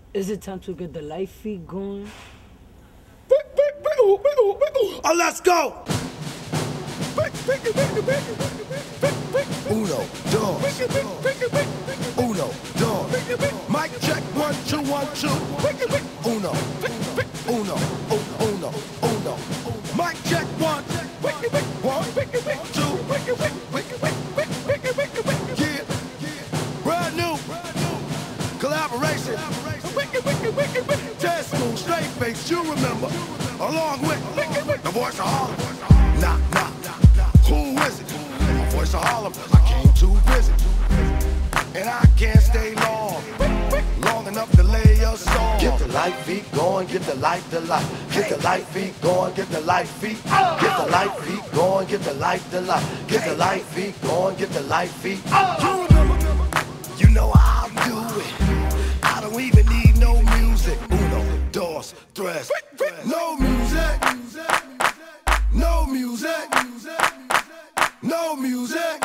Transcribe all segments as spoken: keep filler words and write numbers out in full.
Is it time to get the life feed going? Oh, let's go! Uno, dos. Uno, dos. Mic check, one, two, one, two. Uno, uno, uno, uno. Mic check, one, one, two. Yeah, brand new collaboration. Test school, straight face, you remember. Along with the voice of Harlem. Nah, nah, who is it? The voice of Harlem. I came too busy, and I can't stay long, long enough to lay a song. Get the light feet going, get the light, the light. Get the light feet going, get the light feet. Get the light feet going, get the light, the light. Get the light feet going, get the light feet. You remember? You know how I do it. I don't even need no music. Uno, dos, tres. No music. No music. No music.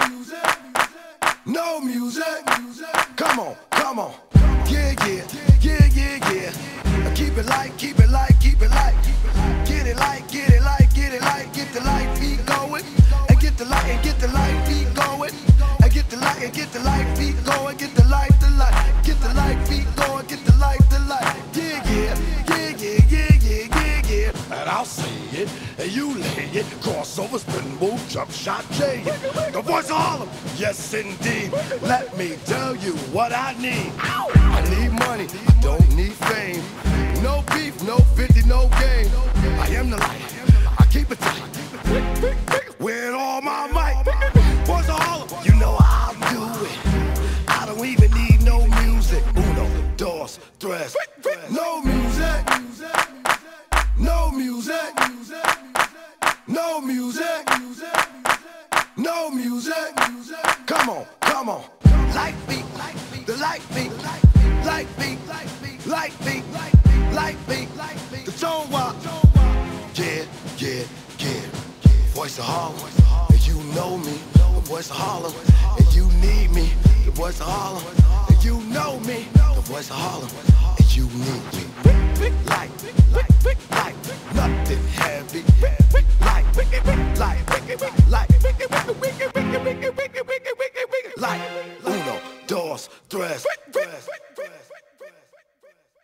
No music. Come on, come on. Yeah, yeah, yeah, yeah, yeah. Keep it light, keep it light, keep it light. Get it light, get it light, get it light. Get the light feet going. And get the light, and get the light feet going. And get the light, and get the light feet going. Get the light, the light. Get the light feet going. Get the light, the light. Yeah, yeah, yeah, yeah, yeah, yeah, yeah, yeah. And I'll say it, and you lay it. Crossover, spin move, jump shot, J. The voice of Harlem, yes indeed. Let me tell you what I need. I need money, I don't need fame. No beef, no fifty, no game. I am the light, I keep it tight. With all my might. Voice of Harlem, you know how I do it. I don't even need no music. Uno, dos, tres. No music. No music. No music. No music. Come on, come on. Light beat, the light beat, light beat, light beat, light beat, the tone walk. Yeah, yeah, yeah. Voice of Harlem, and you know me. The voice of Harlem, and you need me. The voice of Harlem, and you know me. The voice of Harlem, and you need me. Light, light, light.